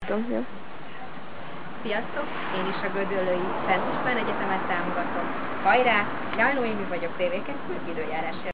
Ja. Sziasztok! Én is a Gödöllői Szent István Egyetemet támogatom. Hajrá! Jánó Émi vagyok, TV2 időjárás.